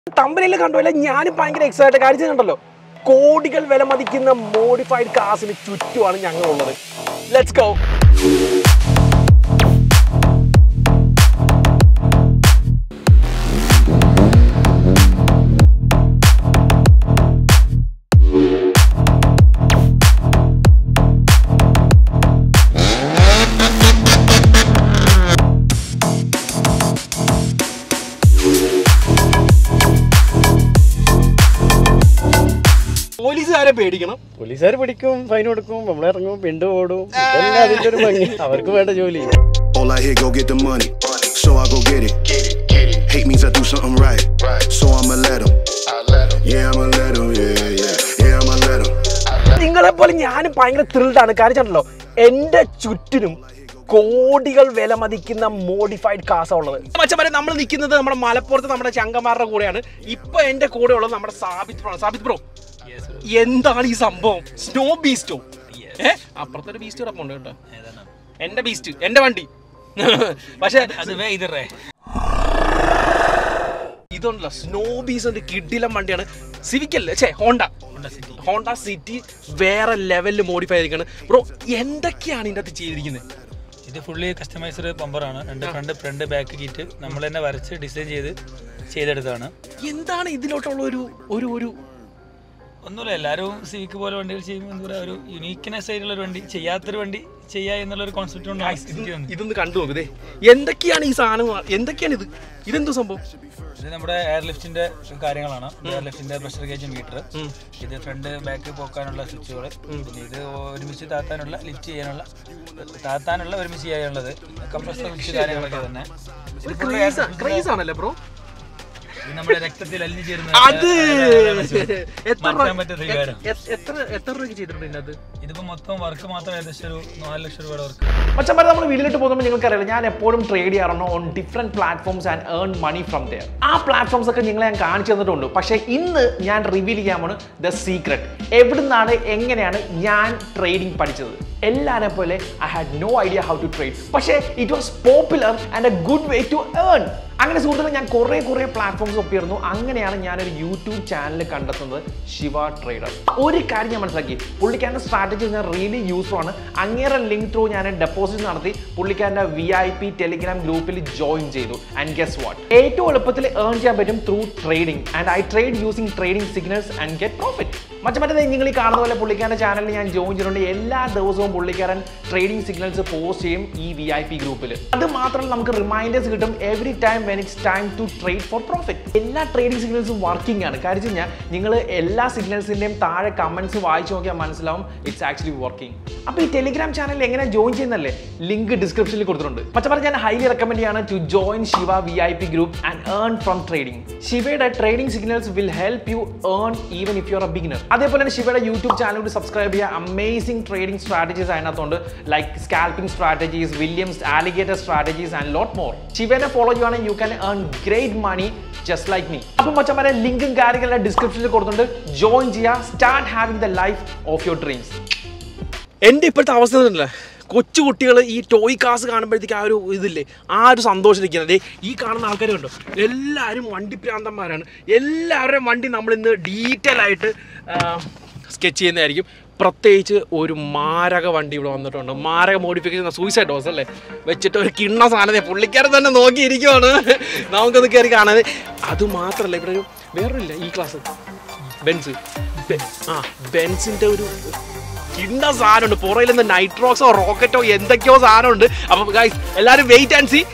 തമ്പനിയിൽ കണ്ടുപോലെ ഞാനും ഭയങ്കര എക്സൈറ്റഡ് കാര്യം കണ്ടല്ലോ. കോടികൾ വില മതിക്കുന്ന മോഡിഫൈഡ് കാസിന് ചുറ്റുമാണ് ഞങ്ങളുള്ളത്. Let's go. പോലീസുകാരെ പേടിക്കണം. പോലീസുകാർ പിടിക്കും, ഫൈൻ കൊടുക്കും, നമ്മളിറങ്ങും, പിണ്ട് ഓടും. ഇതെല്ലാം അതിന്റെ ഒരു ഭംഗി. അവർക്ക് വേണ്ട ജോലി. All I hear, go get the money, so I go get it. Hate means I do something right, so I'ma let 'em. Yeah, I'ma let 'em. Yeah, I'ma let 'em. നിങ്ങളെ പോലെ ഞാനും ഭയങ്കര ത്രിൽഡാണ്. കാര്യം കണ്ടല്ലോ, എന്റെ ചുറ്റിനും കോടികൾ വില മതിക്കുന്ന മോഡിഫൈഡ് കാസാ ഉള്ളത്. മച്ചന്മാരെ, നമ്മൾ നിൽക്കുന്നത് നമ്മുടെ മലപ്പുറത്ത് നമ്മുടെ ചങ്കന്മാരുടെ കൂടെയാണ്. ഇപ്പൊ എന്റെ കൂടെ ഉള്ളത് നമ്മുടെ സാബിത് ബ്രോ. എന്താണ് ഈ സംഭവം? സ്നോ ബീസ്റ്റോ? അപ്പുറത്തൊരു ബീസ്റ്റ് കിടപ്പുണ്ട് കേട്ടോ. എന്റെ ബീസ്റ്റ്, എന്റെ വണ്ടി. പക്ഷെ ഇതുണ്ടല്ലോ, സ്നോ ബീസ്റ്റ് കിഡിലം വണ്ടിയാണ്. സിവിക് അല്ലേ, ഹോണ്ട സിറ്റി വേറെ ലെവലിൽ മോഡിഫൈ ചെയ്തിരിക്കുകയാണ്. ബ്രോ, എന്തൊക്കെയാണ് ഇതിൻ്റെ അകത്ത് ചെയ്തിരിക്കുന്നത്? ഇത് ഫുള്ളി കസ്റ്റമൈസ്ഡ് ബമ്പറാണ്. രണ്ട് ഫ്രണ്ട് ബാക്ക് കിറ്റ് നമ്മൾ തന്നെ വരച്ച് ഡിസൈൻ ചെയ്തെടുത്താണ്. എന്താണ് ഇതിലോട്ടുള്ള ഒരു ഒന്നുമില്ല, എല്ലാവരും സിവിക്ക് പോലെ വണ്ടികൾ ചെയ്യുമ്പോൾ എന്താ പറയുക, ഒരു യുണീക്ക്നെസ് ആയിട്ടുള്ള ഒരു വണ്ടി, ചെയ്യാത്തൊരു വണ്ടി ചെയ്യുക എന്നുള്ളൊരു കോൺസെപ്റ്റ് കൊണ്ട് ഇതൊന്ന് കണ്ടു നോക്കതേ. എന്തൊക്കെയാണ് ഈ സാധനം? എന്തൊക്കെയാണ് ഇത്? ഇതെന്തോ സംഭവം? ഇത് നമ്മുടെ എയർ ലിഫ്റ്റിന്റെ കാര്യങ്ങളാണ്. എയർ ലിഫ്റ്റിന്റെ പ്രഷർ ഗേജ് മീറ്റർ, ഇത് ഫ്രണ്ട് ബാക്ക് പോക്കാനുള്ള സ്വിച്ചുകൾ, പിന്നെ ഇത് ഒരുമിച്ച് ലിഫ്റ്റ് ചെയ്യാനുള്ള ഒരുമിച്ച് ചെയ്യാനുള്ളത്, കംപ്രസർ സ്വിച്ച് കാര്യങ്ങളൊക്കെ തന്നെ. ക്രേസ് ആണല്ലേ ബ്രോ? ഇത് നമ്മുടെ രക്തത്തിൽ അലിഞ്ഞു ചേരുന്ന മാറ്റാൻ പറ്റുന്ന വികാരം. എത്ര രൂപയ്ക്ക് ചെയ്തിട്ടുണ്ട് ഇതിനകത്ത്? ഇതിപ്പോ മൊത്തം വർക്ക് മാത്രം ഏകദേശം ഒരു 4 ലക്ഷം രൂപയുടെ വർക്ക്. മച്ചന്മാരെ, നമ്മൾ വീട്ടിലിട്ട് പോകുമ്പോൾ നിങ്ങൾക്കറിയില്ല, ഞാൻ എപ്പോഴും ട്രേഡ് ചെയ്യാറുണ്ട് on different platforms and earn money from there. ആ പ്ലാറ്റ്ഫോംസ് ഒക്കെ നിങ്ങളെ ഞാൻ കാണിച്ചു തന്നിട്ടുണ്ട്. പക്ഷേ ഇന്ന് ഞാൻ റിവീൽ ചെയ്യാൻ പോണ് ദ സീക്രട്ട്. എവിടുന്നാണ്, എങ്ങനെയാണ് ഞാൻ ട്രേഡിംഗ് പഠിച്ചത്? എല്ലാവരെ പോലെ I had no idea how to trade, പക്ഷേ it was popular and a good way to earn. അങ്ങനെ സുഹൃത്തുക്കളെ, ഞാൻ കുറേ പ്ലാറ്റ്ഫോംസ് ഒപ്പിയിരുന്നു. അങ്ങനെയാണ് ഞാനൊരു യൂട്യൂബ് ചാനൽ കണ്ടെത്തുന്നത്, ശിവ ട്രേഡർ. ഒരു കാര്യം ഞാൻ മനസ്സിലാക്കി, പുള്ളിക്കാരൻ്റെ സ്ട്രാറ്റജീസ് ഞാൻ റിയലി യൂസ്ഫുൾ ആണ്. അങ്ങേറെ ലിങ്ക് ത്രൂ ഞാൻ ഡെപ്പോസിറ്റ് നടത്തി പുള്ളിക്കാരൻ്റെ VIP ടെലിഗ്രാം ഗ്രൂപ്പിൽ ജോയിൻ ചെയ്തു. ആൻഡ് ഗെസ് വാട്ട്, ഏറ്റവും എളുപ്പത്തിൽ ഏൺ ചെയ്യാൻ പറ്റും through trading. And I trade using trading signals and get profit. മറ്റേ നിങ്ങൾ ഈ കാണുന്ന പോലെ പുള്ളിക്കാരൻ്റെ ചാനലിൽ ഞാൻ ജോയിൻ ചെയ്തിട്ടുണ്ട്. എല്ലാ ദിവസവും പുള്ളിക്കാരൻ ട്രേഡിംഗ് സിഗ്നൽസ് പോസ്റ്റ് ചെയ്യും ഈ VIP ഗ്രൂപ്പിൽ. അത് മാത്രമല്ല, നമുക്ക് റിമൈൻഡേഴ്സ് കിട്ടും every time when it's time to trade for profit. എല്ലാ ട്രേഡിംഗ് സിഗ്നൽസും വർക്കിംഗ് ആണ്. കാര്യം കഴിഞ്ഞാൽ നിങ്ങൾ എല്ലാ സിഗ്നൽസിൻ്റെയും താഴെ കമൻറ്റ്സ് വായിച്ചു നോക്കിയാൽ മനസ്സിലാവും ഇറ്റ്സ് ആക്ച്വലി വർക്കിംഗ്. അപ്പോൾ ഈ ടെലിഗ്രാം ചാനലിൽ എങ്ങനെ ജോയിൻ ചെയ്യുന്നല്ലേ, ലിങ്ക് ഡിസ്ക്രിപ്ഷനിൽ കൊടുത്തിട്ടുണ്ട്. മറ്റേ ഞാൻ ഹൈലി റെക്കമെൻഡ് ചെയ്യാണ് to join Shiva VIP group and earn from trading. ശിവയുടെ trading signals will help you earn even if you are a beginner. അതേപോലെ തന്നെ ശിവയുടെ യൂട്യൂബ് ചാനൽ സബ്സ്ക്രൈബ് ചെയ്യുക. അമേസിംഗ് ട്രേഡിംഗ് സ്ട്രാറ്റജീസ് അതിനകത്തുണ്ട്, like scalping strategies, Williams alligator strategies and lot more. ശിവനെ follow ചെയ്യുവാണെങ്കിൽ you can earn great money just like me. അപ്പം മച്ചന്മാരെ, ലിങ്കും കാര്യങ്ങളും ഡിസ്ക്രിപ്ഷനിൽ കൊടുത്തിട്ടുണ്ട്. ജോയിൻ ചെയ്യുക. Start having the life of your dreams. എൻ്റെ ഇപ്പോഴത്തെ അവസ്ഥ ഉണ്ടല്ലേ, കൊച്ചു കുട്ടികൾ ഈ ടോയ് കാസ് കാണുമ്പോഴത്തേക്ക് ആ ഒരു ഇതില്ലേ, ആ ഒരു സന്തോഷത്തിരിക്കുന്നത്. ഈ കാണുന്ന ആൾക്കാർ കണ്ടോ, എല്ലാവരും വണ്ടി പ്രാന്തന്മാരാണ്. എല്ലാവരുടെയും വണ്ടി നമ്മളിന്ന് ഡീറ്റെയിൽ ആയിട്ട് സ്കെച്ച് ചെയ്യുന്നതായിരിക്കും. പ്രത്യേകിച്ച് ഒരു മാരക വണ്ടി ഇവിടെ വന്നിട്ടുണ്ട്. മാരക മോഡിഫിക്കേഷൻ, സൂയിസൈഡ് ഡോസ് അല്ലേ വെച്ചിട്ട് ഒരു കിണ്ണ സാധനത്തെ പുള്ളിക്കാരൻ തന്നെ നോക്കിയിരിക്കുവാണ്. നമുക്കൊന്ന് കയറി കാണാതെ. അതുമാത്രമല്ല, ഇവിടെ ഒരു വേറൊരില്ല ഈ ക്ലാസ് ബെൻസ്. ബെൻസിൻ്റെ ഒരു കിണ്ണ സാധനമുണ്ട്. പുറയിൽ നിന്ന് നൈട്രോക്സോ റോക്കറ്റോ എന്തൊക്കെയോ സാധനമുണ്ട്. അപ്പം ഗൈസ്, എല്ലാവരും വെയിറ്റ് ആൻഡ് സീ.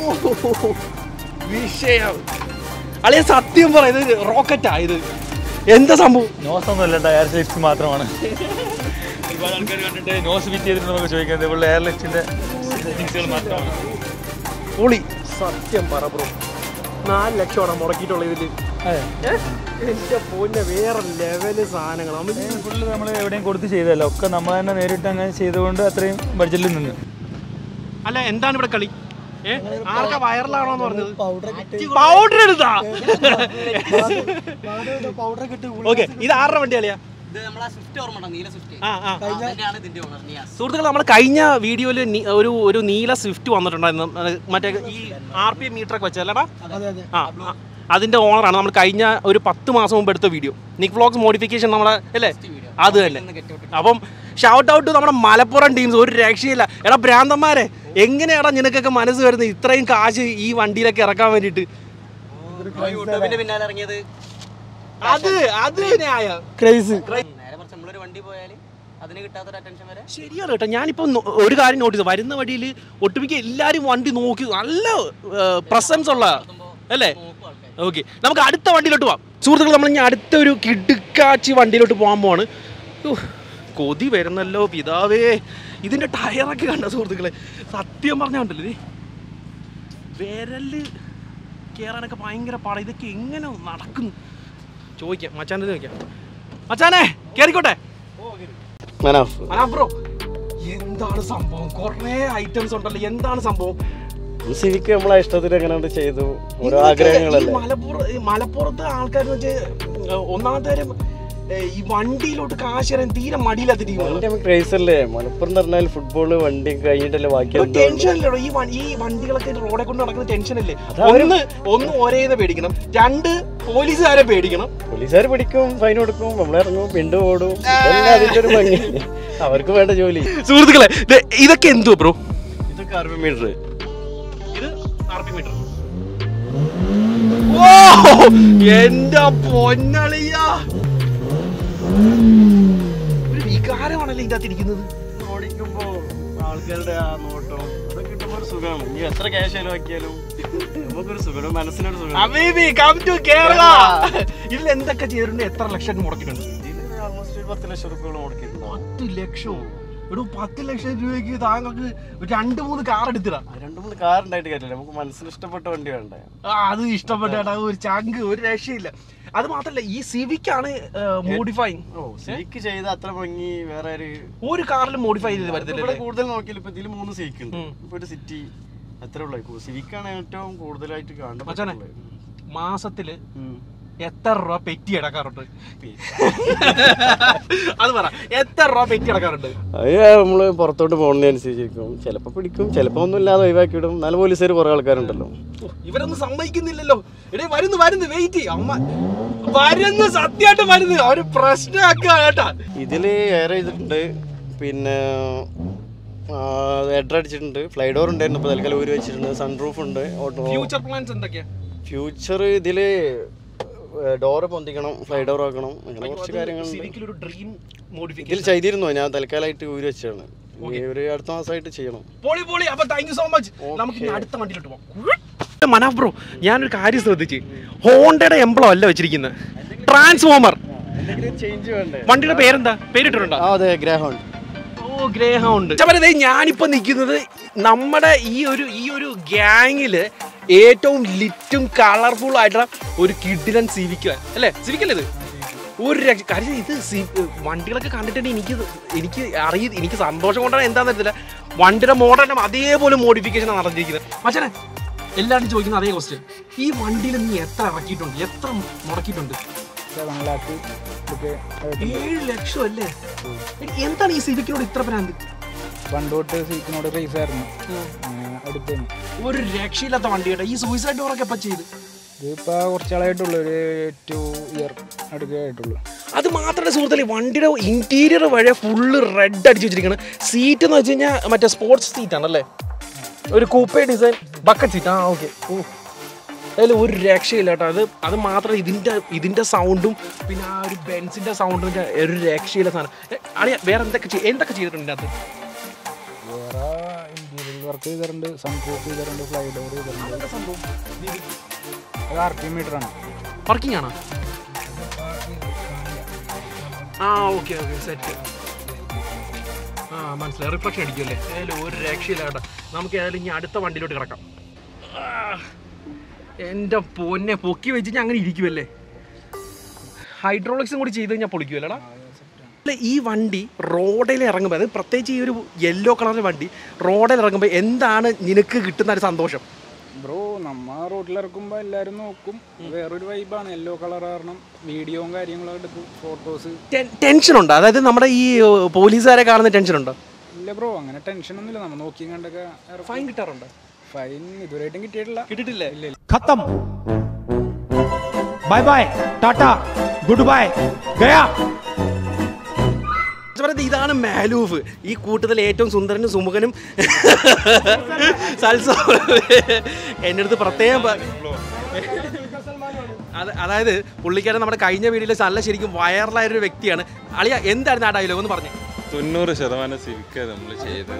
വിഷയം അളിയ, സത്യം പറയുന്നത് റോക്കറ്റാ ഇത്? എന്താ സംഭവം? നോസ് ഒന്നും അല്ല, എയർ ലിഫ്റ്റ് മാത്രമാണ്. ഒരുപാട് ആൾക്കാർ കണ്ടിട്ട് നോസ് ഫിറ്റ് ചെയ്തിട്ട് നമുക്ക് ചോദിക്കുന്നത് ഇവിടെ എയർ ലിഫ്റ്റിന്റെ സെറ്റിംഗ്സുകൾ മാത്രമാണ്. പൊളി. സത്യം പറ ബ്രോ, 4 ലക്ഷമാണ് മുടക്കിയിട്ടുള്ളത് ഇതിൽ. എൻ്റെ പൊന്നെ, വേറെ ലെവല് സാധനങ്ങൾ. ഫുള്ള് നമ്മൾ എവിടെയും കൊടുത്ത് ചെയ്തതല്ല, ഒക്കെ നമ്മൾ തന്നെ നേരിട്ട് അങ്ങനെ ചെയ്തുകൊണ്ട് അത്രയും ബഡ്ജറ്റിൽ നിന്ന്. അല്ല, എന്താണ് ഇവിടെ കളി? ആർക്കാ വൈറലാണോന്ന് പറഞ്ഞത്? പൗഡർ എടുത്താ? ഓക്കെ, ഇത് ആരുടെ വണ്ടി കളിയാ? സുഹൃത്തുക്കൾ, നമ്മൾ കഴിഞ്ഞ വീഡിയോയിൽ ഒരു നീല സ്വിഫ്റ്റ് വന്നിട്ടുണ്ടായിരുന്നു, മറ്റേ ഈ RPM മീറ്ററൊക്കെ വെച്ചല്ലടാ. അതിൻ്റെ ഓണറാണ്. നമ്മൾ കഴിഞ്ഞ ഒരു 10 മാസം മുമ്പ് എടുത്ത വീഡിയോ നിക് വ്ളോഗ്സ് മോഡിഫിക്കേഷൻ നമ്മളെ അല്ലേ അത് തന്നെ. അപ്പം ഷൗട്ട് ഔട്ട് നമ്മുടെ മലപ്പുറം ടീംസ് ഒരു രക്ഷയില്ല. എടാ ഭ്രാന്തന്മാരെ, എങ്ങനെയാടാ നിനക്കൊക്കെ മനസ്സ് വരുന്നത് ഇത്രയും കാശ് ഈ വണ്ടിയിലൊക്കെ ഇറക്കാൻ വേണ്ടിയിട്ട്? യൂട്യൂബിന്റെ പിന്നാലെ ഇറങ്ങിയത് അത് ന്യായ നമ്മളൊരു വണ്ടി പോയാൽ അതിന് കിട്ടാത്തൊരു അറ്റൻഷൻ വരെ ശരിയാണ് കേട്ടോ. ഞാനിപ്പോൾ ഒരു കാര്യം നോട്ടീസ്, വരുന്ന വഴിയിൽ ഒട്ടുമിക്ക എല്ലാവരും വണ്ടി നോക്കി നല്ല പ്രസൻസ് ഉള്ള അല്ലേ. ഓക്കെ, നമുക്ക് അടുത്ത വണ്ടിയിലോട്ട് പോവാം സുഹൃത്തുക്കൾ. നമ്മൾ ഇനി അടുത്ത ഒരു കിടുക്കാച്ചി വണ്ടിയിലോട്ട് പോകാൻ പോവാണ്. കൊതി വരുന്നല്ലോ പിതാവേ. ഇതിൻ്റെ ടയറൊക്കെ കണ്ട സുഹൃത്തുക്കളെ, സത്യം പറഞ്ഞാൽ ഉണ്ടല്ലോ വിരല് കയറാനൊക്കെ ഭയങ്കര പാടാ. ഇതൊക്കെ എങ്ങനെ നടക്കുന്നു ചോദിക്കാം, മച്ചാൻ്റെ ചോദിക്കാം. മച്ചാനെ കയറിക്കോട്ടെ. ബ്രോ എന്താണ് സംഭവം? കുറേ ഐറ്റംസ് ഉണ്ടല്ലോ, എന്താണ് സംഭവം? സിവിക്ക് നമ്മളെ ഇഷ്ടത്തിന് എങ്ങനെ ചെയ്തു, ഓരോ ആഗ്രഹങ്ങളല്ലേ. മലപ്പുറത്തെ ആൾക്കാർ ഒന്നാമത്തെ കാര്യം ഈ വണ്ടിയിലോട്ട് കാശ് തരാൻ തീരെ മടിയില്ലാത്ത ടീമാണ്. ക്രേസല്ലേ മലപ്പുറം എന്ന് പറഞ്ഞാൽ ഫുട്ബോള് വണ്ടി കഴിഞ്ഞിട്ടല്ലേ ബാക്കി ടെൻഷനല്ലോ. ഈ വണ്ടികളൊക്കെ റോഡെ കൊണ്ട് നടക്കുന്ന ടെൻഷനല്ലേ. ഒന്ന് ഒരേന്ന് പേടിക്കണം, 2 പോലീസുകാരെ പേടിക്കണം. പോലീസുകാർ പിടിക്കും, ഫൈൻ കൊടുക്കും, നമ്മളിറങ്ങും, പിണ്ടു ഓടും. അതിന്റെ ഒരു ഭംഗി അവർക്ക് വേണ്ട ജോലി. സുഹൃത്തുക്കളെ ഇതൊക്കെ എന്തുവാ ബ്രോ? ഇതൊക്കെ RPM മീറ്റർ. ഇത് RPM മീറ്റർ. ഓ എന്റെ പൊന്നളിയാ, ഒരു വികാരമാണല്ലോ ഇതിന്റെ അകത്ത് ഇരിക്കുന്നത്. ഓടിക്കുമ്പോ ആൾക്കാരുടെ ആ നോട്ടം അതൊക്കെ കിട്ടുമ്പോ ഒരു സുഖമാണ്. ഇനി എത്ര ക്യാഷ് ചെലവാക്കിയാലും നമുക്കൊരു സുഖം, മനസ്സിനൊരു സുഖം. ഇതിൽ എന്തൊക്കെ ചെയ്തിട്ടുണ്ട്? എത്ര ലക്ഷം മുടക്കിയിട്ടുണ്ട്? ഇതിൽ ഓൾമോസ്റ്റ് 10 ലക്ഷം രൂപയോളം മുടക്കിയിട്ടുണ്ട്. 10 ലക്ഷമോ? ഒരു 10 ലക്ഷം രൂപയ്ക്ക് താങ്കൾക്ക് 2-3 കാർ എടുത്തിടാം. 2-3 കാർ ഉണ്ടായിട്ട് കാര്യമില്ല, നമുക്ക് മനസ്സിന് ഇഷ്ടപ്പെട്ട വണ്ടി വേണ്ടേ. അത് ഇഷ്ടപ്പെട്ട ഒരു ചങ്ക്, ഒരു രക്ഷയില്ല. അത് മാത്രല്ല ഈ സിവിക്കാണ് മോഡിഫൈങ്. സിവിക്ക് ചെയ്ത അത്ര ഭംഗി വേറെ ഒരു കാറിൽ മോഡിഫൈ ചെയ്ത് വരുന്നില്ല. കൂടുതൽ നോക്കിയാൽ ഇപ്പൊ ഇതിൽ 3 സിവിക്ക് ഉണ്ട്. ഇപ്പൊ ഒരു സിറ്റി അത്ര ഉള്ളൂ. സിവിക്കാണ് ഏറ്റവും കൂടുതലായിട്ട് കാണുന്നത്. മാസത്തില് എത്ര രൂപ പെറ്റി അടക്കാറുണ്ട്? അത് പറ, എത്ര രൂപ പെറ്റി അടക്കാറുണ്ട്? അത് നമ്മള് പുറത്തോട്ട് പോകുന്നതനുസരിച്ചിരിക്കും. ചിലപ്പോ പിടിക്കും, ചിലപ്പോ ഒന്നും ഇല്ലാതെ ഒഴിവാക്കി വിടും. നല്ല പോലീസുകാർ കുറെ ആൾക്കാരുണ്ടല്ലോ. ഇവരൊന്നും സമ്മതിക്കുന്നില്ലല്ലോ. എടേ വരുന്നു വെയിറ്റ് ചെയ്യും. അമ്മ വരുന്നു, സത്യമായിട്ട് വരുന്നു. അവര് പ്രശ്നമാക്കുക കേട്ടാ. ഇതില് എയർ ചെയ്തിട്ടുണ്ട്, പിന്നെ ഹെഡർ അടിച്ചിട്ടുണ്ട്, ഫ്ലൈ ഡോർ ഉണ്ടായിരുന്നു, ഇപ്പൊ തൽക്കാലം ഊരി വെച്ചിട്ടുണ്ട്, സൺറൂഫ് ഉണ്ട്. ഫ്യൂച്ചർ പ്ലാൻസ് എന്തൊക്കെയാ? ഫ്യൂച്ചർ ഇതില് ഡോറ് പൊന്തിക്കണം, ഫ്ലൈ ഡോർ ആക്കണം, അങ്ങനെ കുറച്ച് കാര്യങ്ങളുണ്ട്. ഇതിൽ ചെയ്തിരുന്നു, ഞാൻ തൽക്കാലമായിട്ട് ഊരി വെച്ചാണ്. ഒരു അടുത്ത മാസമായിട്ട് ചെയ്യണം. മനാഫ് ബ്രോ, ഞാനൊരു കാര്യം ശ്രദ്ധിച്ച്, ഹോണ്ടയുടെ എംബ്ലം അല്ല വെച്ചിരിക്കുന്നത്, ട്രാൻസ്ഫോമർ. വണ്ടിയുടെ പേരെന്താ? പേരിട്ടിട്ടുണ്ടോ? അതെ, ഗ്രേഹൗണ്ട്. ഓ ഗ്രേഹൗണ്ട്. ഞാനിപ്പോ നിൽക്കുന്നത് നമ്മുടെ ഈ ഒരു ഗ്യാങ്ങില് ഏറ്റവും ലിറ്റും കളർഫുൾ ആയിട്ടുള്ള ഒരു കിഡിലൻ സിവിക്ക അല്ലേ? സിവിക്കല്ലേ ഇത്? ഒരു കാര്യം, ഇത് വണ്ടികളൊക്കെ കണ്ടിട്ടുണ്ടെങ്കിൽ എനിക്ക് സന്തോഷം കൊണ്ടാണ് എന്താന്ന് അറിയത്തില്ല. വണ്ടിയുടെ മോഡലും അതേപോലെ മോഡിഫിക്കേഷനാണ് നടന്നിരിക്കുന്നത്. പക്ഷേ എല്ലാവരും ചോദിക്കുന്ന അതേ ക്വസ്റ്റ്യൻ, ഈ വണ്ടിയിൽ നീ എത്ര ഇറക്കിയിട്ടുണ്ട്, എത്ര മുടക്കിയിട്ടുണ്ട്? 7 ലക്ഷം അല്ലേ? എന്താണ് ഈ സിവിക്കിനോട് ഇത്ര ഭ്രാന്ത്? പണ്ടോട്ട് സിവിക്കിനോട് റേസ് ആയിരുന്നു. ഒരു രക്ഷയില്ലാത്ത വണ്ടിയുടെ ഈ സൂയിസൈഡ് ഡോറൊക്കെ എപ്പോൾ ചെയ്ത്? ഇതിപ്പോ കുറച്ചാളായിട്ടുള്ളൂ, ഒരു 2 ഇയർ അടുക്കായിട്ടുള്ളൂ. അത് മാത്രമല്ല സുഹൃത്തുക്കളെ, വണ്ടിയുടെ ഇന്റീരിയർ വഴി ഫുള്ള് റെഡ് അടിച്ച് വെച്ചിരിക്കുന്നത്. സീറ്റ് എന്ന് വെച്ച് കഴിഞ്ഞാൽ മറ്റേ സ്പോർട്സ് സീറ്റ് ആണല്ലേ, ഒരു coupe design bucket seat. Okay, അതിൽ ഒരു രക്ഷയില്ല കേട്ടോ. അത് മാത്രമല്ല ഇതിന്റെ സൗണ്ടും പിന്നെ ആ ഒരു ബെൻസിന്റെ സൗണ്ടും ഒരു രക്ഷയില്ല സാധനം. അറിയാം വേറെ എന്തൊക്കെ ചെയ്തിട്ടുണ്ട് ഇതിനകത്ത്? വേറെ ഇന്റീരിയർ വർക്ക് ചെയ്തിട്ടുണ്ട്, സൺറൂഫ് ചെയ്തിട്ടുണ്ട്, ഫ്ലൈ ഡോർ ചെയ്തിട്ടുണ്ട്. സംഭവം അത് RPM മീറ്ററാണ്. വർക്കിംഗ് ആണോ? Okay set. മനസ്സിലായി, റിഫ്ലക്ഷൻ അടിക്കുമല്ലേ? ഏതായാലും ഒരു രക്ഷയില്ല കേട്ടോ. നമുക്ക് ഏതായാലും ഇനി അടുത്ത വണ്ടിയിലോട്ട് കിടക്കാം. എൻ്റെ പൊന്നെ, പൊക്കി വെച്ച് ഞാൻ അങ്ങനെ ഇരിക്കുമല്ലേ. ഹൈഡ്രോളിക്സും കൂടി ചെയ്ത് കഴിഞ്ഞാൽ പൊളിക്കുമല്ലേടാ. അല്ല, ഈ വണ്ടി റോഡിൽ ഇറങ്ങുമ്പോൾ, അത് പ്രത്യേകിച്ച് ഈ ഒരു യെല്ലോ കളറിലെ വണ്ടി റോഡിൽ ഇറങ്ങുമ്പോൾ എന്താണ് നിനക്ക് കിട്ടുന്ന ഒരു സന്തോഷം? ബ്രോ, നമ്മ റോഡിലിറക്കുമ്പോൾ എല്ലാവരും നോക്കും, വേറൊരു വൈബാണ്. യെല്ലോ കളർ കാരണം വീഡിയോയും കാര്യങ്ങളൊക്കെ എടുക്കും, ഫോട്ടോസ്. ടെൻഷനുണ്ടോ? അതായത് നമ്മുടെ ഈ പോലീസുകാരെ കാണുന്ന ടെൻഷനുണ്ടോ? ഇല്ല ബ്രോ, അങ്ങനെ ടെൻഷനൊന്നുമില്ല. നമ്മൾ നോക്കി കണ്ടൊക്കെ. ഫൈൻ കിട്ടാറുണ്ടോ? ഫൈൻ ഇതുവരെയായിട്ടും കിട്ടിയിട്ടില്ല. കിട്ടിയിട്ടില്ലേ? ഇല്ല. ഖത്തം. Bye bye tata good bye गया. ഇതാണ് മാലൂഫ്. ഈ കൂട്ടത്തിൽ ഏറ്റവും സുന്ദരനും സുമുഖനും സൽസോ എൻ്റെ അടുത്ത് പ്രത്യേകം അതായത് പുള്ളിക്കാരൻ നമ്മുടെ കഴിഞ്ഞ വീഡിയോയിൽ നല്ല ശരിക്കും വൈറലായൊരു വ്യക്തിയാണ്. അളിയ എന്തായിരുന്നു ആ ഡയലോഗ് ഒന്ന് പറഞ്ഞു? 90% സിവിക്ക നമ്മൾ ചെയ്തത്.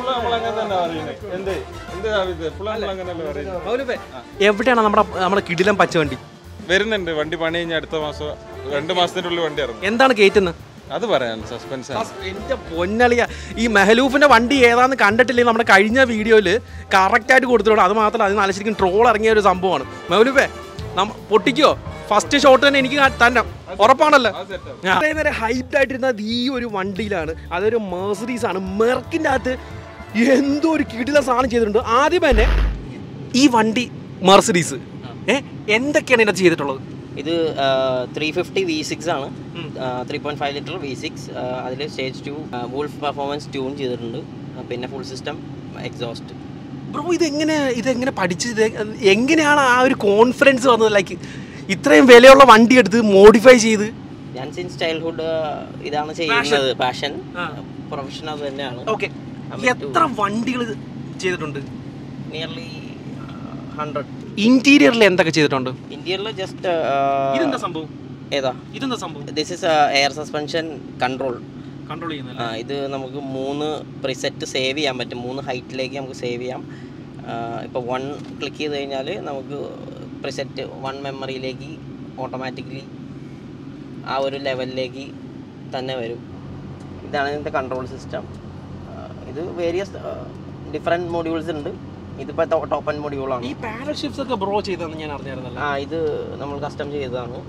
എവിടെയാണ് നമ്മുടെ കിടിലം പച്ചവണ്ടി വരുന്നുണ്ട്? വണ്ടി പണി കഴിഞ്ഞ അടുത്ത മാസം 2 മാസത്തിന്റെ ഉള്ളിൽ വണ്ടി ഇറങ്ങും. എന്താണ് കേറ്റുന്നത്? അത് പറയാൻ സസ്പെൻസ്. എന്റെ പൊന്നളിയ, ഈ മെഹലൂഫിന്റെ വണ്ടി ഏതാന്ന് കണ്ടിട്ടില്ലെങ്കിൽ നമ്മുടെ കഴിഞ്ഞ വീഡിയോയിൽ കറക്റ്റായിട്ട് കൊടുത്തിട്ടുണ്ട്. അത് മാത്രമല്ല അത് നല്ല ശരിക്കും ട്രോൾ ഇറങ്ങിയ ഒരു സംഭവമാണ്. മെഹലൂഫേ പൊട്ടിക്കോ? ഫസ്റ്റ് ഷോട്ട് തന്നെ എനിക്ക് തന്നെ ഉറപ്പാണല്ലോ. അത്രയും നേരം ഹൈറ്റ് ആയിട്ടിരുന്നത് ഈ ഒരു വണ്ടിയിലാണ്. അതൊരു മെർസിഡീസ് ആണ്. മെർക്കിൻ്റെ അകത്ത് എന്തോ ഒരു കിടില സാധനം ചെയ്തിട്ടുണ്ട്. ആദ്യം തന്നെ ഈ വണ്ടി മെർസിഡീസ് എന്തൊക്കെയാണ് ഇതിനകത്ത് ചെയ്തിട്ടുള്ളത്? ഇത് 350 V6 ആണ്, 3.5 ലിറ്റർ V6. അതിൽ സ്റ്റേജ് 2 വൂൾഫ് പെർഫോമൻസ് ട്യൂൺ ചെയ്തിട്ടുണ്ട്. പിന്നെ ഫുൾ സിസ്റ്റം എക്സോസ്റ്റ്. ബ്രോ ഇതെങ്ങനെ പഠിച്ചത്? എങ്ങനെയാണ് ആ ഒരു കോൺഫിഡൻസ് വന്നത്? ലൈക്ക് ഇത്രയും വിലയുള്ള വണ്ടി എടുത്ത് മോഡിഫൈ ചെയ്ത്? ഞാൻ സിൻസ് ചൈൽഡ്ഹുഡ് ഇതാണ് ചെയ്യുന്നത്. പാഷൻ, പ്രൊഫഷൻ അത് തന്നെയാണ്. ഓക്കെ, എത്ര വണ്ടികൾ ചെയ്തിട്ടുണ്ട്? നിയർലി 100. ഇന്റീരിയറിൽ എന്തൊക്കെ ചെയ്തിട്ടുണ്ട്? ഇന്റീരിയറിൽ ജസ്റ്റ് ഇതെന്താ സംഭവം? ഏതാ ഇതെന്താ സംഭവം? This is air suspension control. ഇത് നമുക്ക് 3 പ്രിസെറ്റ് സേവ് ചെയ്യാൻ പറ്റും. 3 ഹൈറ്റിലേക്ക് നമുക്ക് സേവ് ചെയ്യാം. ഇപ്പോൾ 1 ക്ലിക്ക് ചെയ്ത് കഴിഞ്ഞാൽ നമുക്ക് പ്രിസെറ്റ് 1 മെമ്മറിയിലേക്ക് ഓട്ടോമാറ്റിക്കലി ആ ഒരു ലെവലിലേക്ക് തന്നെ വരും. ഇതാണ് ഇതിൻ്റെ കൺട്രോൾ സിസ്റ്റം. ഇത് വേരിയസ് ഡിഫറെൻറ്റ് മോഡ്യൂൾസ് ഉണ്ട്. ഇതിപ്പോൾ ടോപ്പ് ആൻഡ് മോഡ്യൂളാണ്. ഈ പാരൽ ഷിഫ്റ്റ്സ് ഒക്കെ ബ്രോ ചെയ്തതെന്ന് ഞാൻ അറിഞ്ഞായിരുന്നല്ലോ. ഇത് നമ്മൾ കസ്റ്റം ചെയ്തതാണ്,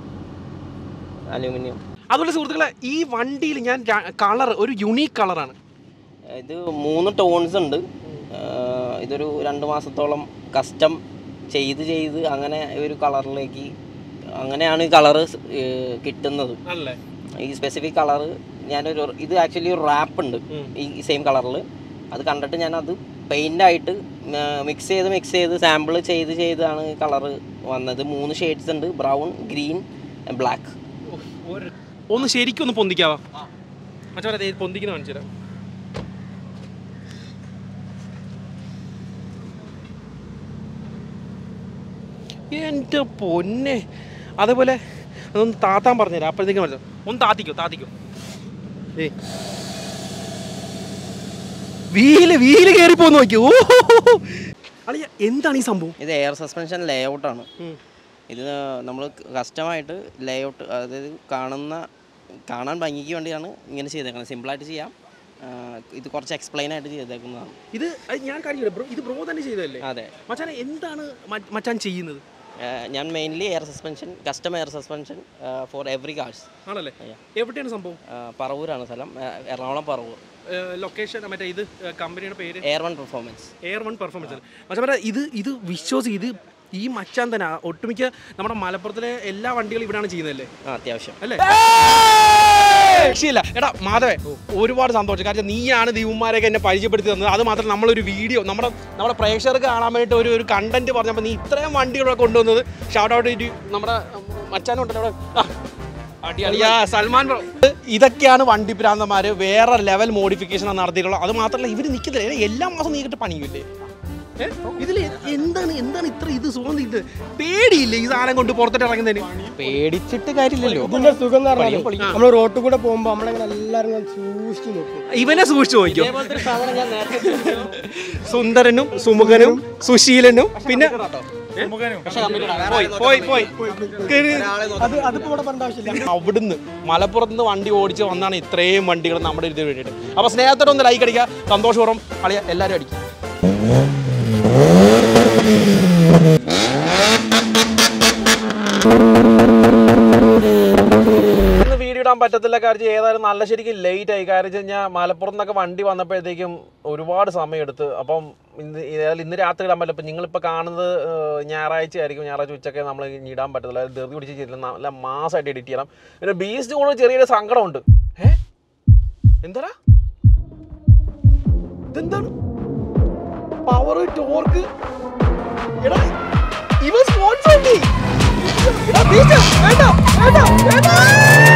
അലൂമിനിയം. അതുപോലെ സുഹൃത്തുക്കളെ, ഈ വണ്ടിയിൽ ഞാൻ കളർ ഒരു യുണീക്ക് കളറാണ്. ഇത് 3 ടോൺസ് ഉണ്ട്. ഇതൊരു 2 മാസത്തോളം കസ്റ്റം ചെയ്ത് അങ്ങനെ ഒരു കളറിലേക്ക് അങ്ങനെയാണ് ഈ കളറ് കിട്ടുന്നത്. ഈ സ്പെസിഫിക് കളറ് ഇത് ആക്ച്വലി ഒരു റാപ്പ് ഉണ്ട് ഈ സെയിം കളറിൽ. അത് കണ്ടിട്ട് ഞാനത് പെയിൻ്റായിട്ട് മിക്സ് ചെയ്ത് സാമ്പിൾ ചെയ്താണ് ഈ കളറ് വന്നത്. 3 ഷെയ്ഡ്സ് ഉണ്ട്, ബ്രൗൺ, ഗ്രീൻ, ബ്ലാക്ക്. ഒന്ന് ശരിക്കും ഒന്ന് പൊന്തിക്കാവാ മച്ചാ? പൊന്തിക്കുന്ന കാണിച്ചു തരാം. എൻ്റെ പൊന്നെ, അതേപോലെ അതൊന്ന് താത്താൻ പറഞ്ഞുതരാം. അപ്പോഴത്തേക്കും മനസ്സിലാവും. ഒന്ന് താത്തിക്കോ. വീല് കയറിപ്പോന്ന് നോക്കിയോ? അളിയ എന്താണ് ഈ സംഭവം? ഇത് എയർ സസ്പെൻഷൻ ലേ ഔട്ടാണ്. ഇത് നമ്മൾ കസ്റ്റമായിട്ട് ലേ ഔട്ട്, അതായത് കാണാൻ ഭംഗിക്ക് വേണ്ടിയാണ് ഇങ്ങനെ ചെയ്തേക്കുന്നത്. സിമ്പിളായിട്ട് ചെയ്യാം. ഇത് കുറച്ച് എക്സ്പ്ലെയിൻ ആയിട്ട് ചെയ്തേക്കുന്നതാണ്. ഇത് ഞാൻ കാര്യം ബ്രോ, ഇത് ബ്രോ തന്നെ ചെയ്തതല്ലേ? അതെ. മച്ചാൻ എന്താണ് മച്ചാൻ ചെയ്യുന്നത്? ഞാൻ mainly air suspension, custom air suspension for every cars. ആണല്ലേ? എവിടെയാണ് സംഭവം? പറവൂരാണ് സ്ഥലം, എറണാകുളം പറവൂർ. ലൊക്കേഷൻ മറ്റേ ഇത് കമ്പനിയുടെ പേര് എയർ വൺ പെർഫോമൻസ്. മച്ചാ ഇത് വിശ്വാസം, ഇത് ഈ മച്ചാൻ തന്നെ ഒട്ടുമിക്ക നമ്മുടെ മലപ്പുറത്തിലെ എല്ലാ വണ്ടികളും ഇവിടെയാണ് ചെയ്യുന്നതല്ലേ? അത്യാവശ്യം അല്ലേ? രക്ഷയില്ല. എടാ മാധവേ, ഒരുപാട് സന്തോഷം. കാരണം നീയാണ് ദീപന്മാരെയൊക്കെ എന്നെ പരിചയപ്പെടുത്തി തന്നത്. അത് മാത്രം നമ്മളൊരു വീഡിയോ നമ്മുടെ പ്രേക്ഷകർക്ക് കാണാൻ വേണ്ടിയിട്ട് ഒരു കണ്ടന്റ് പറഞ്ഞപ്പോൾ നീ ഇത്രയും വണ്ടികളൊക്കെ കൊണ്ടുവന്നത് ഷൗട്ട് ഔട്ട് ചെയ്തിട്ട് നമ്മുടെ മച്ചാനുണ്ടല്ലോ അടിയാ സൽമാൻ. ഇതൊക്കെയാണ് വണ്ടി ഭ്രാന്തന്മാർ. വേറെ ലെവൽ മോഡിഫിക്കേഷൻ നടത്തിയിട്ടുള്ളത്. അത് മാത്രമല്ല ഇവർ നിൽക്കുന്നില്ല, എല്ലാ മാസം നീക്കിട്ട് പണിയില്ലേ? ഇതിൽ എന്താണ് ഇത്ര ഇത് സുഖം നീട്ട്? പേടിയില്ലേ ഈ സാധനം കൊണ്ട് പുറത്തോട്ട് ഇറങ്ങുന്നതിന്? പേടിച്ചിട്ട് കാര്യമില്ലല്ലോ. ഇതിന്റെ സുഖം എന്ന് പറഞ്ഞാൽ നമ്മൾ റോട്ടിൽ കൂടെ പോകുമ്പോൾ നമ്മളെങ്ങനെ എല്ലാവരും സൂക്ഷിച്ചു നോക്കും. ഇവനെ സൂക്ഷിച്ചു നോക്കിയോ? സുന്ദരനും സുമുഖനും സുശീലനും പിന്നെ അവിടുന്ന് മലപ്പുറത്തുനിന്ന് വണ്ടി ഓടിച്ച് വന്നാണ് ഇത്രയും വണ്ടികൾ നമ്മുടെ ഇതിന് വേണ്ടിയിട്ട്. അപ്പൊ സ്നേഹത്തോടെ ഒന്ന് ലൈക്ക് അടിക്കുക. സന്തോഷപൂർവ്വം അളിയ എല്ലാവരും അടിക്കും. വീഡിയോ ഇടാൻ പറ്റത്തില്ല. കാര്യം ഏതായാലും നല്ല ശരിക്കും ലേറ്റ് ആയി. കാര്യം വെച്ച് കഴിഞ്ഞാൽ മലപ്പുറത്ത് നിന്നൊക്കെ വണ്ടി വന്നപ്പോഴത്തേക്കും ഒരുപാട് സമയം എടുത്ത്. അപ്പം ഇന്ന് രാത്രി ഇടാൻ പറ്റില്ല. ഇപ്പം നിങ്ങളിപ്പോൾ കാണുന്നത് ഞായറാഴ്ച ആയിരിക്കും. ഞായറാഴ്ച ഉച്ചയ്ക്ക് നമ്മൾ ഇടാൻ പറ്റത്തില്ല. ധൃതി പിടിച്ച് ചെയ്തില്ല. നല്ല മാസമായിട്ട് എഡിറ്റ് ചെയ്യണം. പിന്നെ ബീസ്റ്റ് കൊണ്ട് ചെറിയൊരു സങ്കടമുണ്ട്. എന്താ ഇതെന്താണ് പവർ ടോർക്ക്? എടാ ഇവ സ്പോൺസർ വേണ്ട വേണ്ട വേണ്ട